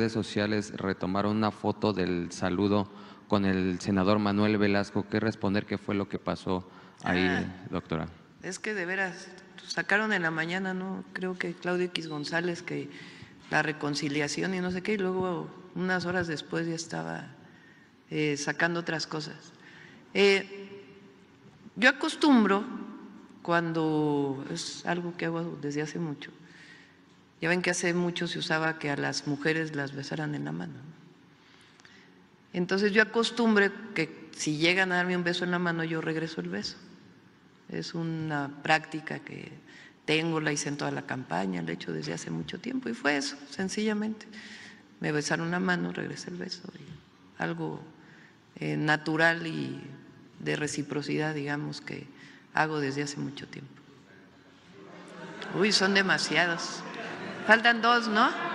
redes sociales retomaron una foto del saludo con el senador Manuel Velasco. ¿Qué responder? ¿Qué fue lo que pasó ahí, doctora? Es que de veras, sacaron en la mañana, ¿no? Creo que Claudio X González, que la reconciliación y no sé qué, y luego unas horas después ya estaba sacando otras cosas. Yo acostumbro, cuando es algo que hago desde hace mucho, ya ven que hace mucho se usaba que a las mujeres las besaran en la mano, ¿no? Entonces yo acostumbro que si llegan a darme un beso en la mano, yo regreso el beso. Es una práctica que tengo, la hice en toda la campaña, la he hecho desde hace mucho tiempo y fue eso, sencillamente. Me besaron la mano, regresé el beso, y algo natural y de reciprocidad, digamos, que hago desde hace mucho tiempo. Uy, son demasiados. Faltan dos, ¿no?